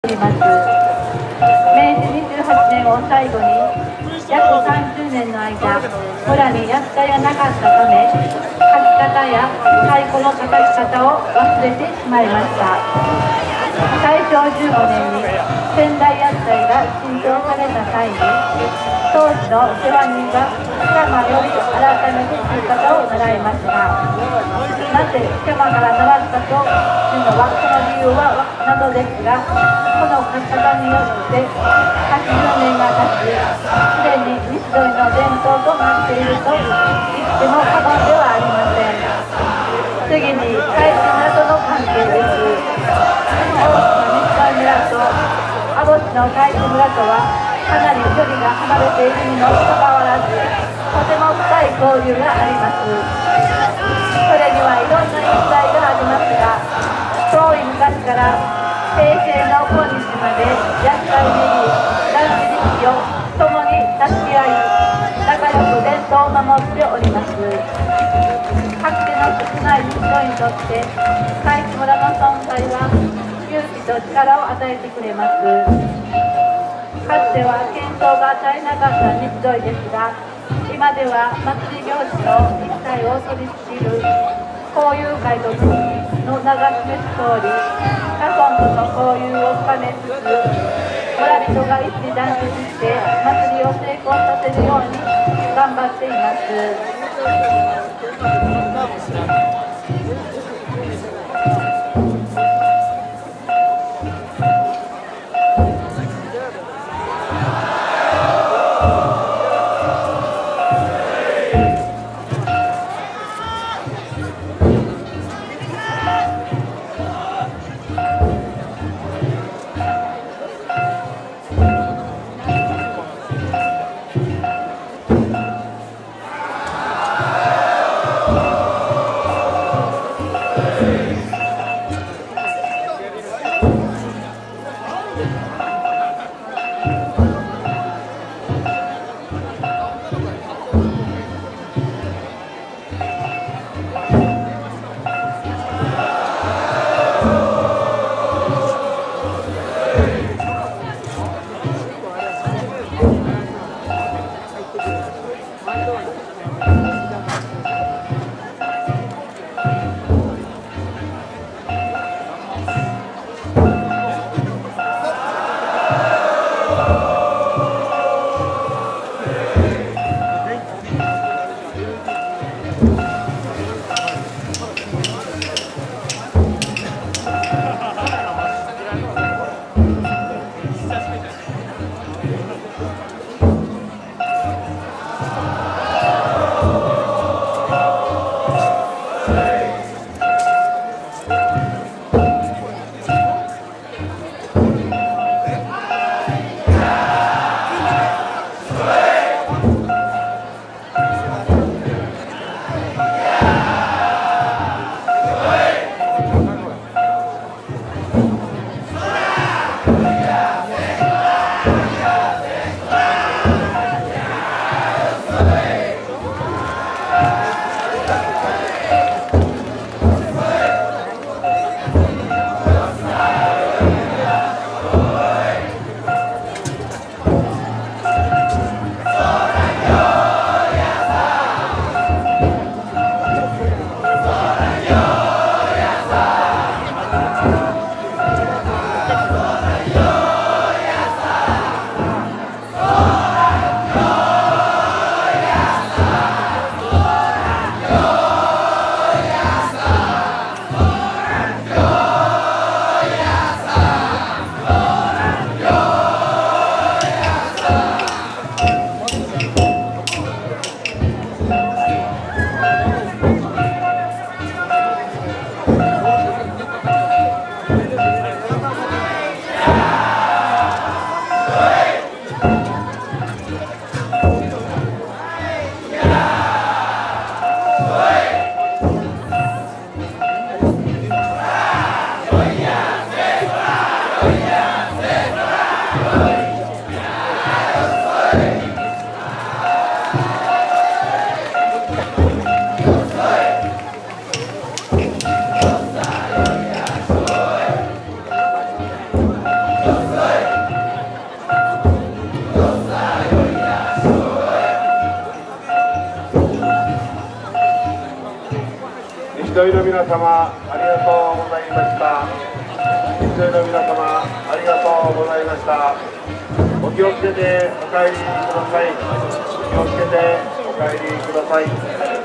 ります。明治28年を最後に約30年の間、村にやったりがなかったため、書き方や太鼓の叩き方を忘れてしまいました。大正15年に仙台やったりが新調された際に、当時の世話人が北間より改めて書き方を習いました。なぜ北間から習ったというのは、その理由は謎ですが、この書き方によって80年が経ち、すでに西鳥の伝統となっていると言っても過言ではありません。次に海地村との関係です。大きな西鳥村と網干の海地村とはかなり距離が離れているにもかかわらず、とても深い交流があります。それにはいろんな因縁がありますが、遠い昔から平成の今日まで厄介に男子力を共に助け合い、仲良く伝統を守っております。かつての少ない人にとって海地村の存在は勇気と力を与えてくれます。かつては喧騒が絶えなかった西鳥ですが、今では祭り行事の一切を取り仕切る交友会との名が示す通り、他村との交友を深めつつ、村人が一致団結して祭りを成功させるように頑張っています。 沿いの皆様ありがとうございました。沿いの皆様ありがとうございました。お気をつけてお帰りください。お気をつけてお帰りください。